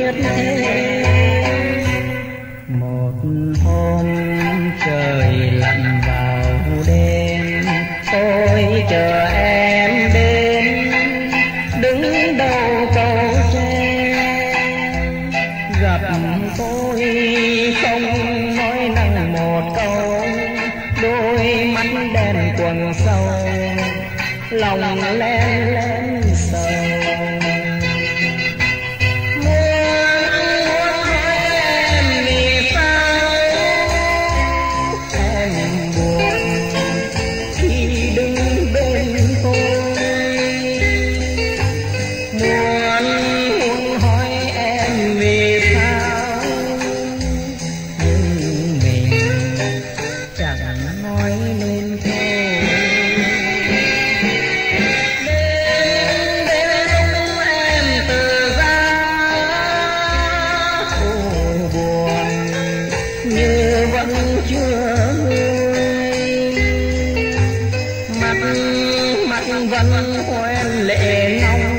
biết em. Một hôm trời lặn vào đêm, tôi chờ em đến đứng đầu cầu tre. Gặp tôi không nói năng một câu, đôi mắt đen quầng sâu, lòng len lén sầu. vẫn quen lệ ngóng.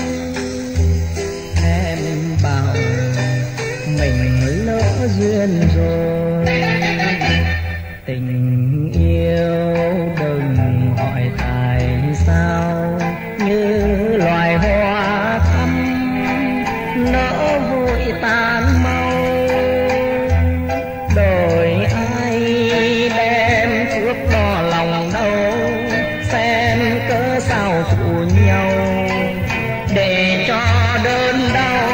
Em bảo mình lỡ duyên rồi, tình yêu đừng hỏi tại sao, như loài hoa thắm nở vội tàn mau. Đời ai đem chuốc lo lòng đâu, xem cớ sao phụ nhau để cho đơn đau.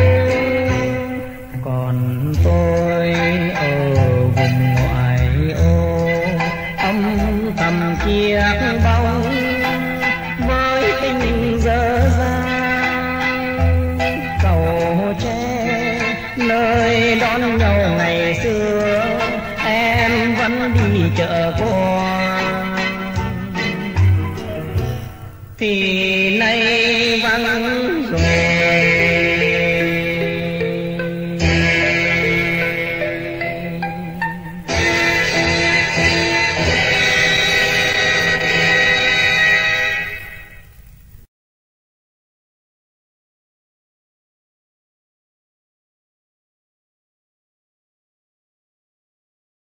Còn tôi ở vùng ngoại ô âm thầm chiếc bóng với tình dở dang. Cầu tre nơi đón nhau ngày xưa, em vẫn đi chợ qua. Thì nay